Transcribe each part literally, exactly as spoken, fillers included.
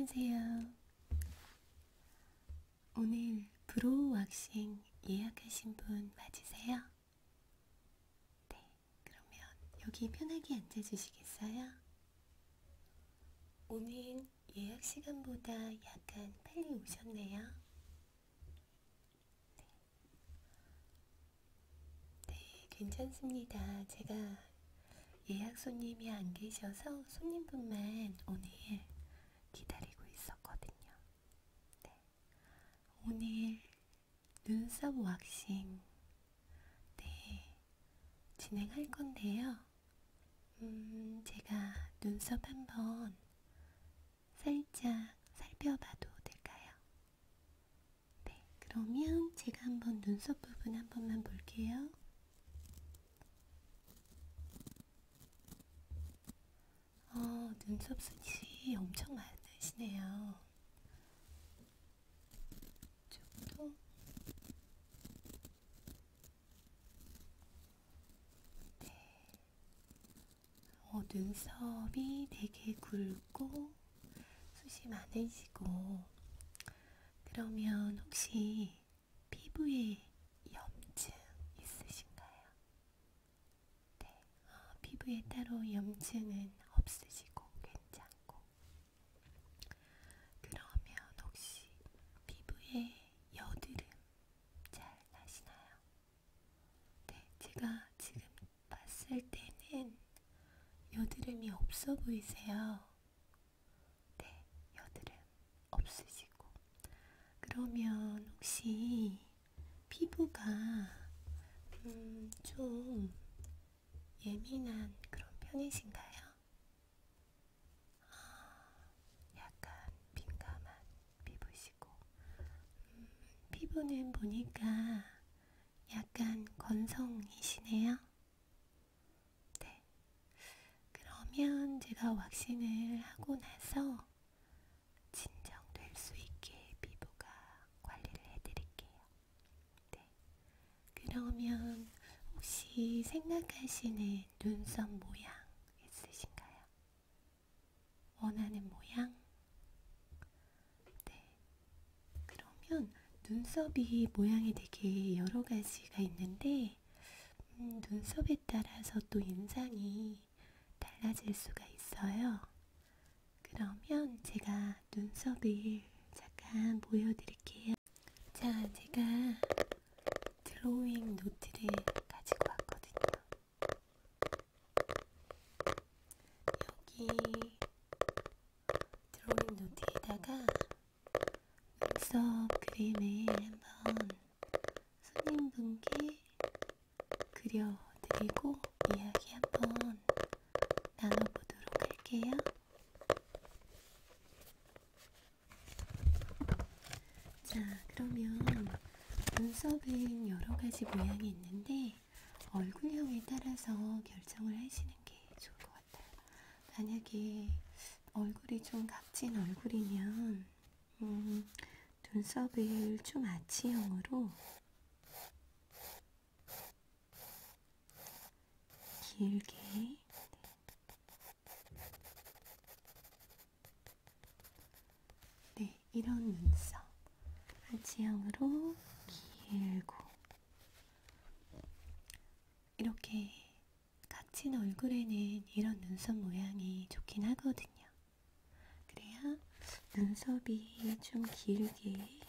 안녕하세요. 오늘 브로우 왁싱 예약하신 분 맞으세요? 네, 그러면 여기 편하게 앉아주시겠어요? 오늘 예약 시간보다 약간 빨리 오셨네요. 네, 네, 괜찮습니다. 제가 예약 손님이 안 계셔서 손님분만 오늘 기다리고 있었거든요. 네. 오늘 눈썹 왁싱 네, 진행할 건데요. 음, 제가 눈썹 한번 살짝 살펴봐도 될까요? 네, 그러면 제가 한번 눈썹 부분 한 번만 볼게요. 어, 눈썹 숱이 엄청 많으시네요. 이쪽도 네. 어, 눈썹이 되게 굵고 숱이 많으시고, 그러면 혹시 피부에 염증 있으신가요? 네, 어, 피부에 따로 염증은 없으시고 괜찮고, 그러면 혹시 피부에 여드름 잘 나시나요? 네, 제가 지금 봤을 때는 여드름이 없어 보이세요. 네, 여드름 없으시고, 그러면 혹시 피부가 음, 좀 예민한 그런 편이신가요? 아, 약간 민감한 피부시고, 음, 피부는 보니까 약간 건성이시네요. 네, 그러면 제가 왁싱을 하고 나서 진정될 수 있게 피부가 관리를 해드릴게요. 네, 그러면 혹시 생각하시는 눈썹 모양 있으신가요? 원하는 모양? 네, 그러면 눈썹이 모양이 되게 여러 가지가 있는데 음, 눈썹에 따라서 또 인상이 달라질 수가 있어요. 그러면 제가 눈썹을 잠깐 보여드릴게요. 자, 제가 드로잉 노트를 가지고 왔거든요. 여기 드로잉 노트에다가 눈썹 그림을 한번 손님분께 그려드리고 이야기 한번 나눠보도록 할게요. 자, 그러면 눈썹은 여러 가지 모양이 있는데 얼굴형에 따라서 결정을 하시는 게 좋을 것 같아요. 만약에 얼굴이 좀 각진 얼굴이면 음, 눈썹을 좀 아치형으로 길게 네, 이런 눈썹 아치형으로 길고 이렇게 각진 얼굴에는 이런 눈썹 모양이 좋긴 하거든요. 그래야 눈썹이 좀 길게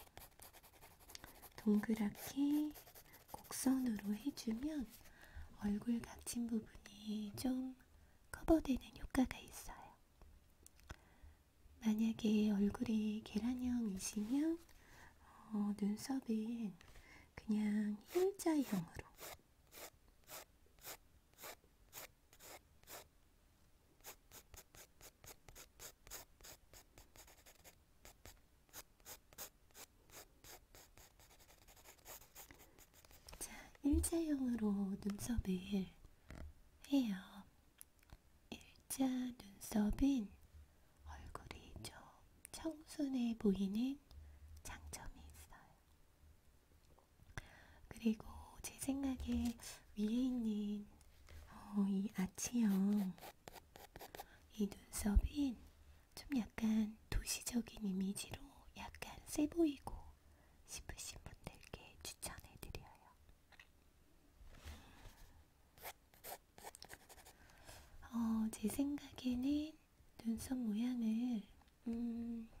동그랗게 곡선으로 해주면 얼굴 각진 부분이 좀 커버되는 효과가 있어요. 만약에 얼굴이 계란형이시면 어, 눈썹은 그냥 일자형으로 자, 일자형으로 눈썹을 해요. 일자 눈썹은 얼굴이 좀 청순해 보이는 장점이 있어요. 그리고 제 생각에 위에 있는 어, 이 아치형 이 눈썹은 좀 약간 도시적인 이미지로 약간 세 보이고 싶으신 분들께 추천해드려요. 어, 제 생각에는 눈썹 모양을 음,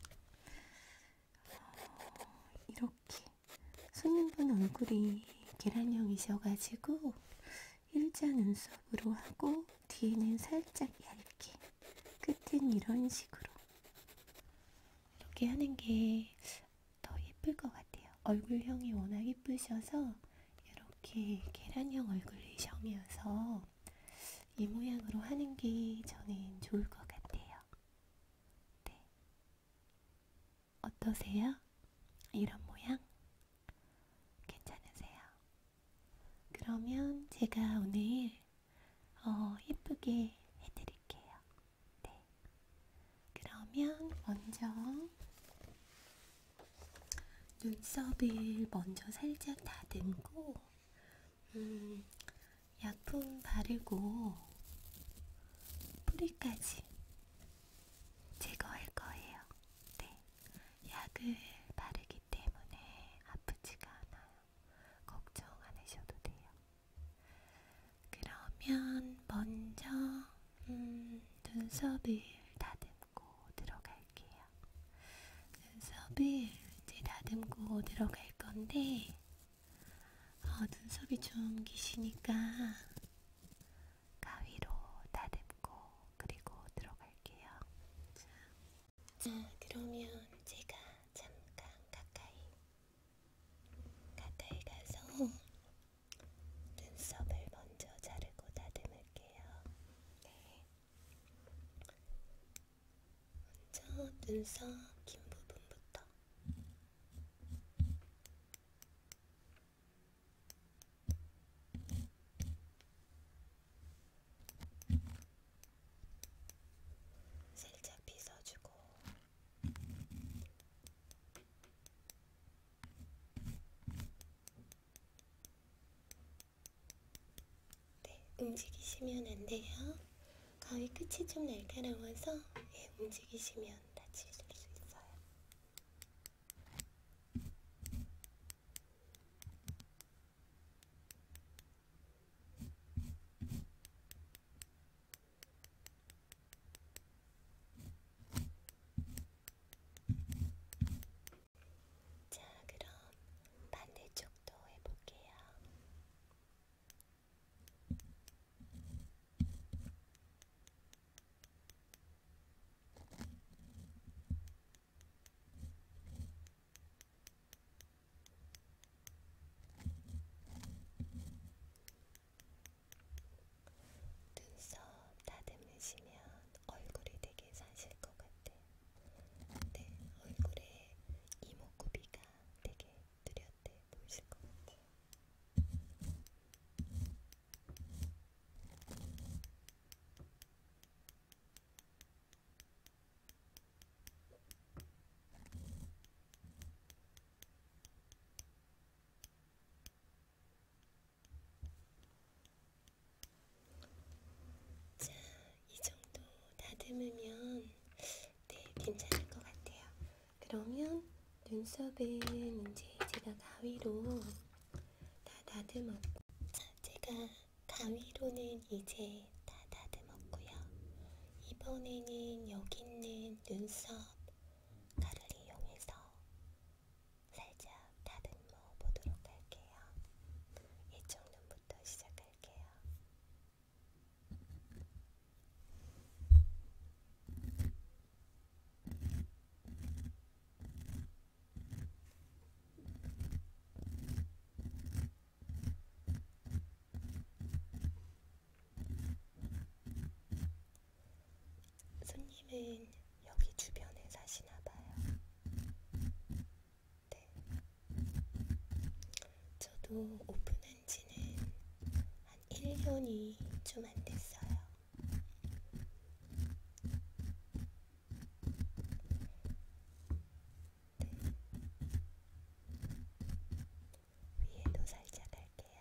어, 이렇게 손님분 얼굴이 계란형이셔가지고 일자 눈썹으로 하고 뒤에는 살짝 얇게, 끝은 이런 식으로 이렇게 하는 게 더 예쁠 것 같아요. 얼굴형이 워낙 예쁘셔서 이렇게 계란형 얼굴이셔서 이 모양으로 하는 게 저는 좋을 것 같아요. 네. 어떠세요? 이런 모양? 괜찮으세요? 그러면 제가 오늘 어, 예쁘게 해드릴게요. 네. 그러면 먼저 눈썹을 먼저 살짝 다듬고 음, 약품 바르고 뿌리까지 제거할 거예요. 네. 약을 바르기 때문에 아프지가 않아요. 걱정 안 하셔도 돼요. 그러면 먼저 음, 눈썹을 다듬고 들어갈게요. 눈썹을 이제 다듬고 들어갈 건데 어, 눈썹이 좀 기시니까 가위로 다듬고 그리고 들어갈게요. 자, 자 그러면 제가 잠깐 가까이 가까이 가서 눈썹을 먼저 자르고 다듬을게요. 네. 먼저 눈썹 긴 부분부터 살짝 빗어주고 네, 움직이시면 안 돼요. 가위 끝이 좀 날카로워서 예, 움직이시면 다칠 수 있어요. 자, 그럼 반대쪽도 해볼게요. 눈썹 다듬으시면 얼굴이 되게 사실 것 같아요. 네, 얼굴에 이목구비가 되게 뚜렷해 보이실 것 같아요. 자, 이 정도 다듬으면 네, 괜찮을 것 같아요. 그러면 눈썹은 이제 제가 가위로 다 다듬었고, 자, 제가 가위로는 이제 다 다듬었고요. 이번에는 여기 있는 눈썹 가루를 이용해서 살짝 다듬어 보도록 할게요. 이쪽 눈부터 시작할게요. 손님은 여기 주변에 사시나봐요. 네. 저도 오픈한 지는 한 일 년이 좀 안 됐어요. 네. 위에도 살짝 할게요.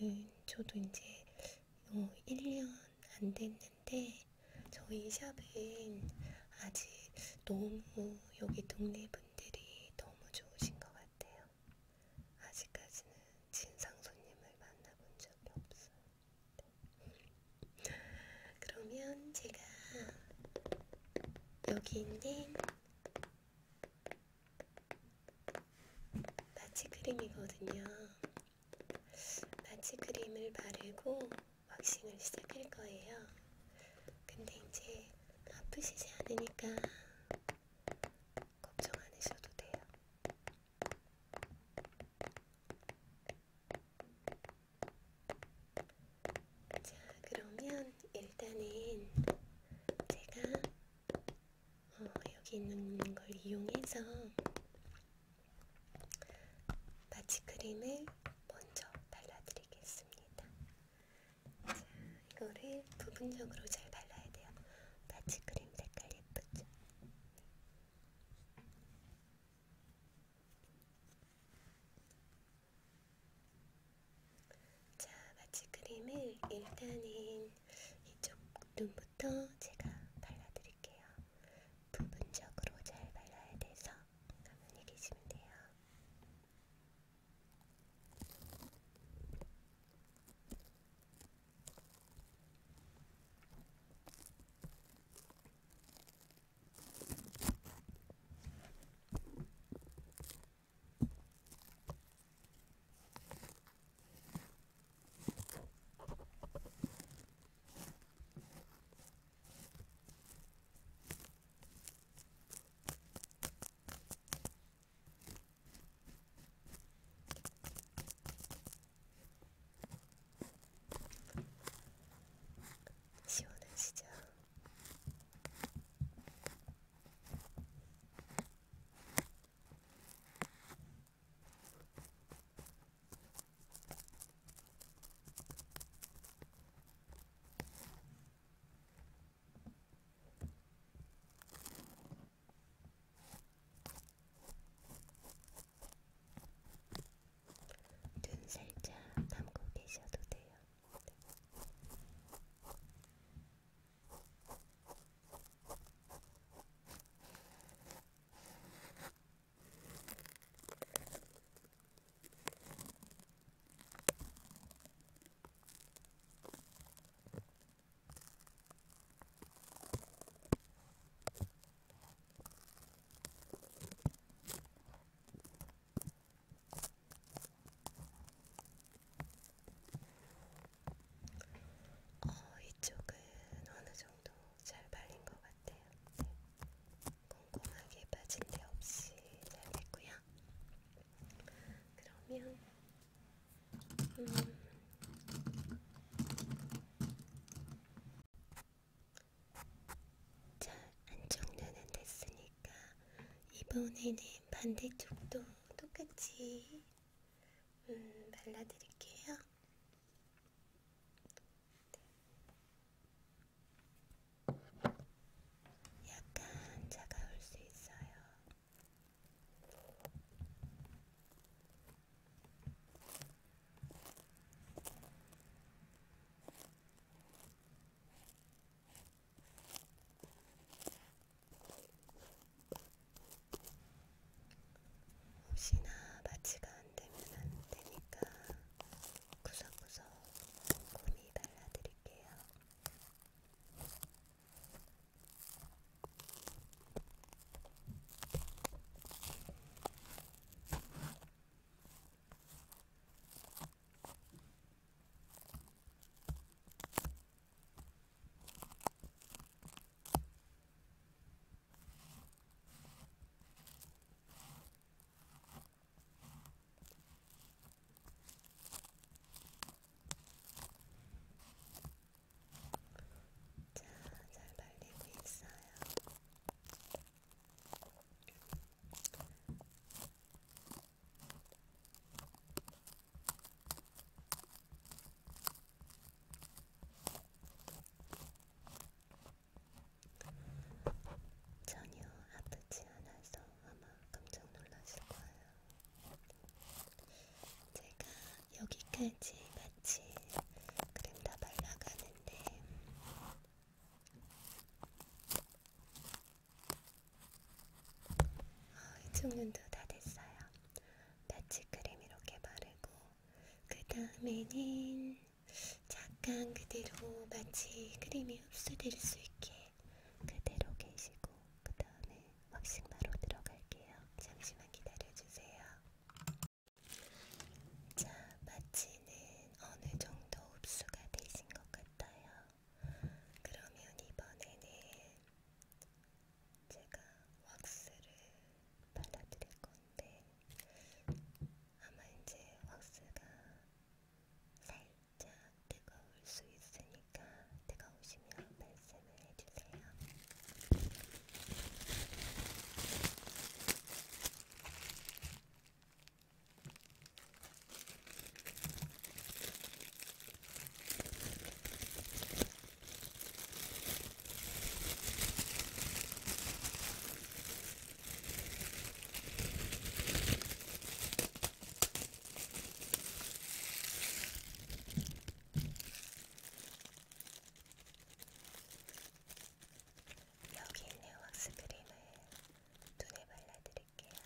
저는, 저도 이제 어, 일 년 안 됐는데 저희 샵은 아직 너무 여기 동네 분들이 너무 좋으신 것 같아요. 아직까지는 진상 손님을 만나본 적이 없어요. 네. 그러면 제가 여기 있는 마취크림이거든요. 마취크림을 바르고 왁싱을 시작할 거예요. 근데 이제 아프시지 않으니까 걱정 안 하셔도 돼요. 자, 그러면 일단은 제가 어, 여기 있는 걸 이용해서 마취크림을 먼저 발라드리겠습니다. 자, 이거를 부분적으로 잘 발라야 돼요. 마취크림 색깔 예쁘죠? 자, 마취크림을 일단은 이쪽 눈부터 제가 발라드릴게요. 부분적으로 잘 발라야 돼서 가만히 계시면 돼요. 시원하시죠? 눈 살짝 감고 계셔도 돼요. 어, 이쪽은 어느 정도 잘 발린 것 같아요. 네. 꼼꼼하게 빠진 데 없이 잘 됐고요. 그러면 음, 자, 안쪽 눈은 됐으니까 이번에는 반대쪽도 똑같이 음, 발라드릴게요. 약간 차가울 수 있어요. 혹시나 마취가 안 되면 안 되니까 구석구석 꼼꼼히 발라드릴게요. 자, 잘 발리고 있어요. 전혀 아프지 않아서 아마 깜짝 놀라실 거예요. 제가 여기까지 마취 종류도 다 됐어요. 마취크림 이렇게 바르고 그 다음에는 잠깐 그대로 마취크림이 흡수될 수 있게 그대로 계시고 그 다음에 왁싱 바로 들어갈게요. 잠시만 기다려주세요. 자, 마취는 어느 정도 흡수가 되신 것 같아요. 그러면 이번에는 제가 왁스를 발라드릴 건데 아마 이제 왁스가 살짝 뜨거울 수 있으니까 뜨거우시면 말씀을 해주세요. 여기 있는 왁스 크림을 눈에 발라드릴게요.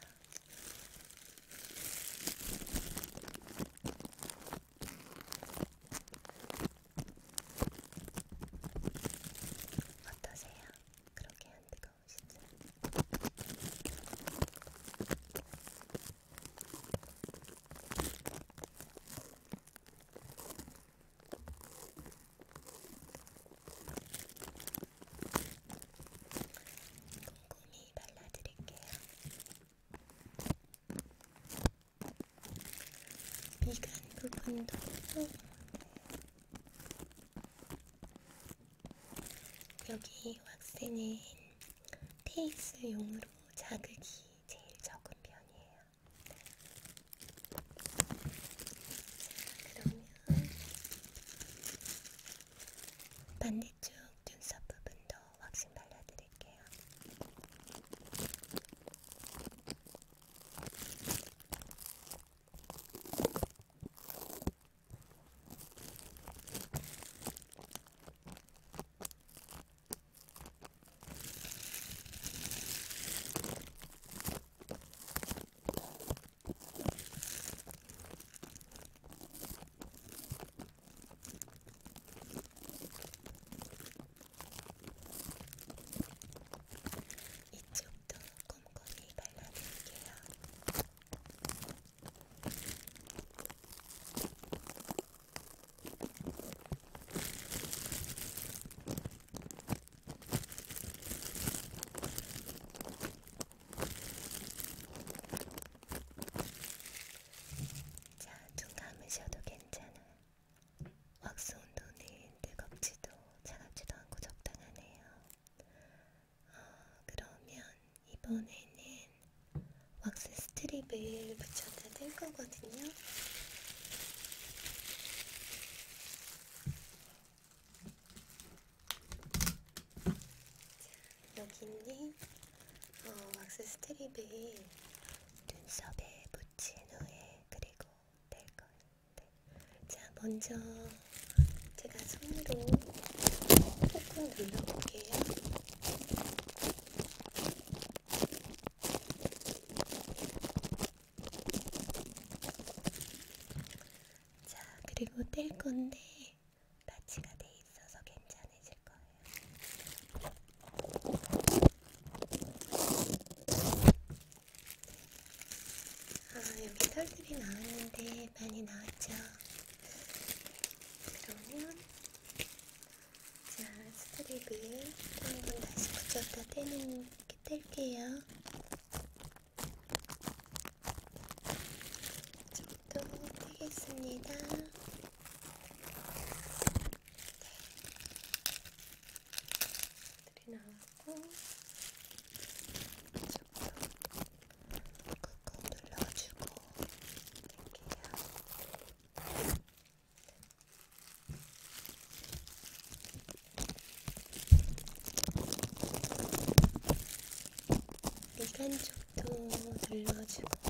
어떠세요? 그렇게 안 뜨거우시죠? 꼼꼼히 발라드릴게요. 미간 부분도 여기 왁스는 페이스용으로 자극이 제일 적은 편이에요. 자, 그러면 반대쪽 눈썹 부분도 왁싱 발라드릴게요. 이쪽도 꼼꼼히 발라드릴게요. 자, 눈 감으셔도 괜찮아요. 왁스 온도는 뜨겁지도 차갑지도 않고 적당하네요. 어, 그러면 이번에는 왁스 스트립을 붙여다 댈 거거든요. 자, 여기 있는 어, 왁스 스트립을 눈썹에 붙인 후에 그리고 댈 거예요. 네. 자, 먼저 제가 손으로 꾹꾹 눌러볼게요. 자, 그리고 뗄 건데 마취가 돼 있어서 괜찮으실 거예요. 아, 여기 털들이 나왔는데 많이 나왔죠? 그러면 자, 스트립을 한번 다시 붙였다 떼는, 뗄게요. 이쪽도 떼겠습니다. 네. 털이 나왔고 이쪽도 꾹꾹 눌러주고 뗄게요. 미간 쪽도 눌러주고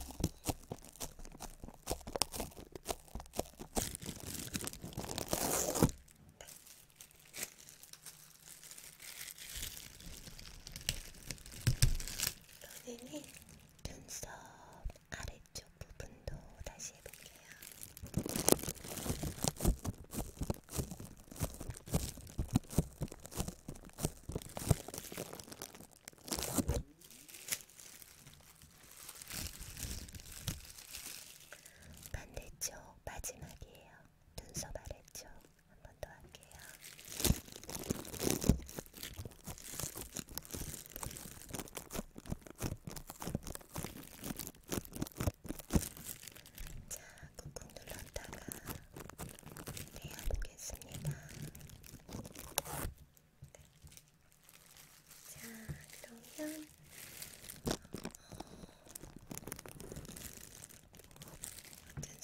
이번에는 눈썹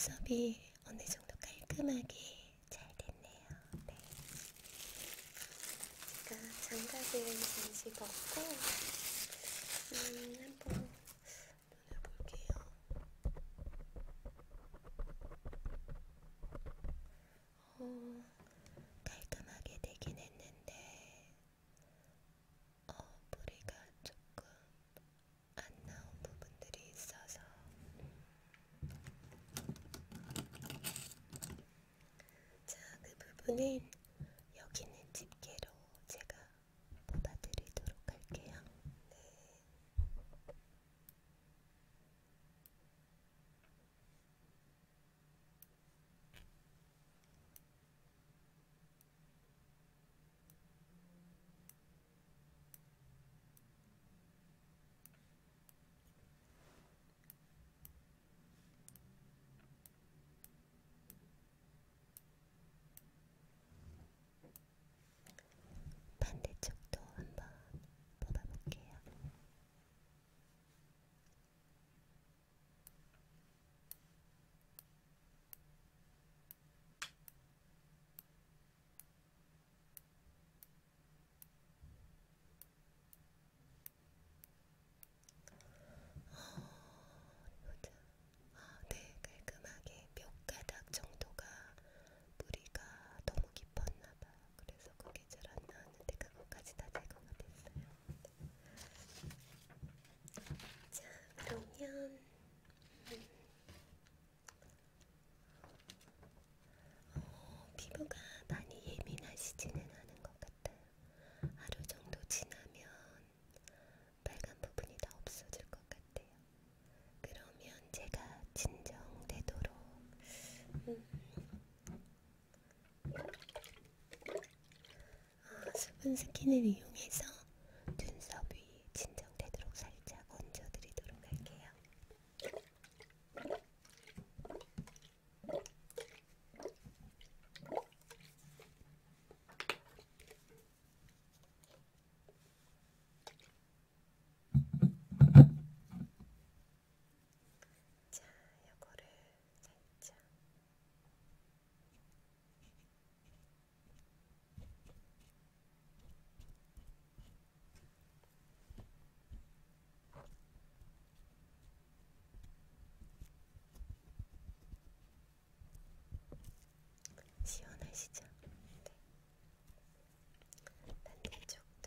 눈썹이 어느 정도 깔끔하게 잘 됐네요. 네. 제가 장갑은 잠시 벗고 음, 한번 눈을 볼게요. 어, 깔끔하게 되긴 했는데 어, 뿌리가 조금 안 나온 부분들이 있어서 자, 그 부분은 여기 있는 집게로 제가 뽑아드리도록 할게요. 네. 반대쪽도 한번 뽑아볼게요. 보자. 아, 네, 깔끔하게 몇 가닥 정도가 뿌리가 너무 깊었나봐요. 그래서 그게 잘 안 나왔는데 그것까지 다 제거가 됐어요. 자, 그러면 음, 어, 피부가 많이 예민하시지는 않은 것 같아요. 하루 정도 지나면 빨간 부분이 다 없어질 것 같아요. 그러면 제가 진정되도록 음, 아, 수분 스킨을 이용해서 눈썹 위 진정되도록 살짝 얹어드리도록 할게요. 자, 요거를 살짝 시원하시죠? 네. 반대쪽도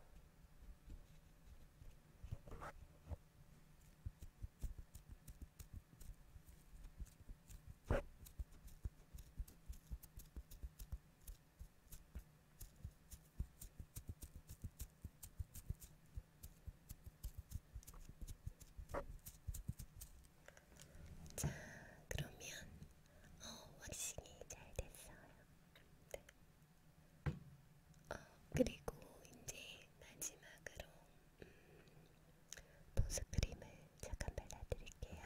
자, 그러면 어, 왁싱이 잘 됐어요. 네. 어, 그리고 이제 마지막으로 음, 보습크림을 잠깐 발라드릴게요.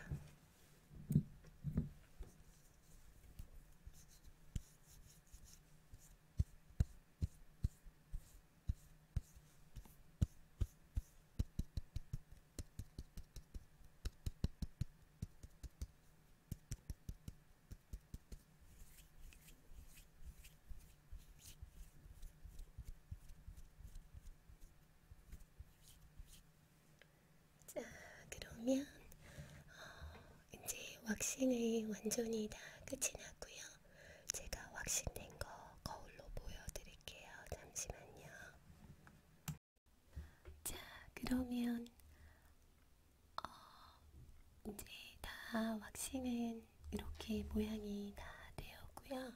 자, 그러면 어, 이제 왁싱이 완전히 다 끝이 났고요. 제가 왁싱된 거 거울로 보여드릴게요. 잠시만요. 자, 그러면 어, 이제 다 왁싱은 이렇게 모양이 다 되었고요.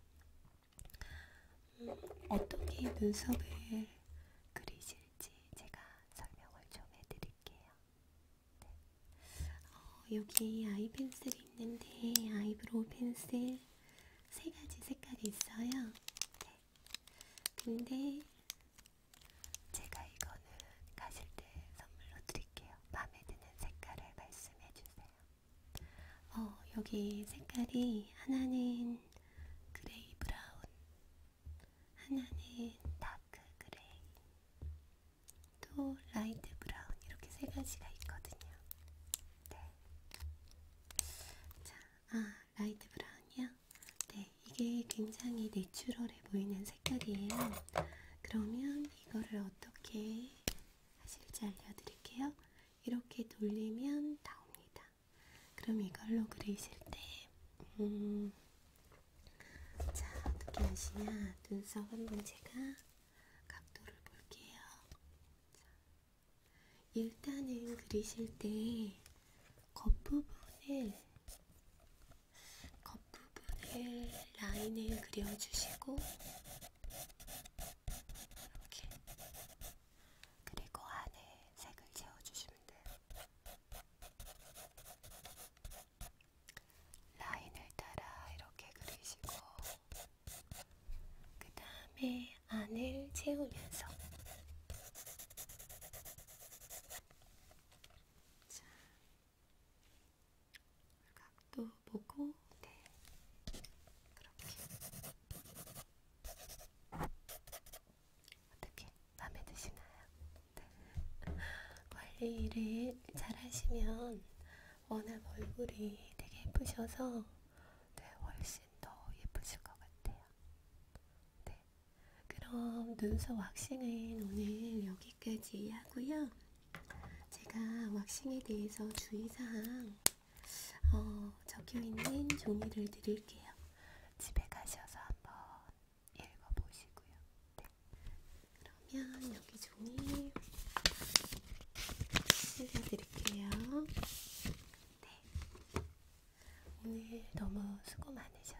음, 어떻게 눈썹을 그리실지 제가 설명을 좀 해드릴게요. 네. 어, 여기 아이 펜슬이 있는데 아이브로우 펜슬 세 가지 색깔이 있어요. 네. 근데 제가 이거는 가실 때 선물로 드릴게요. 마음에 드는 색깔을 말씀해 주세요. 어, 여기 색깔이 하나는 그레이 브라운, 하나는 다크 그레이, 또 라이트 브라운, 이렇게 세 가지가 있거든요. 네. 자, 아, 이게 굉장히 내추럴해 보이는 색깔이에요. 그러면 이거를 어떻게 하실지 알려드릴게요. 이렇게 돌리면 나옵니다. 그럼 이걸로 그리실 때 음, 자, 어떻게 하시냐, 눈썹 한번 제가 각도를 볼게요. 자, 일단은 그리실 때 겉부분을 겉부분을 라인을 그려주시고 이렇게, 그리고 안에 색을 채워주시면 돼요. 라인을 따라 이렇게 그리시고 그 다음에 안을 채우면서 자, 각도 보고 네, 그렇게. 어떻게 마음에 드시나요? 네. 관리를 잘 하시면 워낙 얼굴이 되게 예쁘셔서 네, 훨씬 더 예쁘실 것 같아요. 네. 그럼 눈썹 왁싱은 오늘 여기까지 하고요. 제가 왁싱에 대해서 주의사항 어, 적혀있는 종이를 드릴게요. 집에 가셔서 한번 읽어보시고요. 네. 그러면 여기 종이 실어드릴게요. 네. 오늘 너무 수고 많으셨어요.